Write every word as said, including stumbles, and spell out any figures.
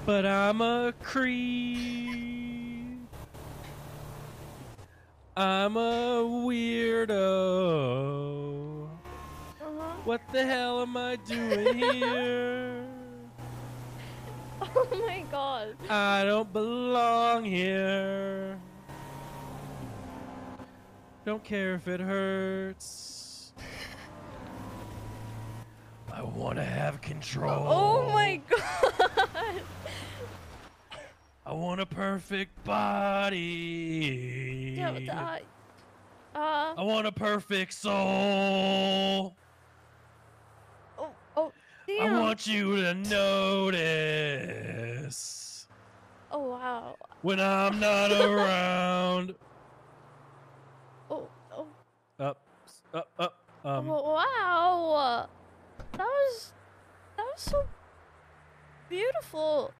but I'm a creep. I'm a weirdo. Uh-huh. What the hell am I doing here? Oh my god. I don't belong here. Don't care if it hurts. I want to have control. Oh my god. I want a perfect body. Yeah, but, uh, uh, I want a perfect soul. oh, oh, I damn. want you to notice Oh, wow. when I'm not around. Oh, oh, Up, up, up. Um. oh, wow. That was, that was so beautiful.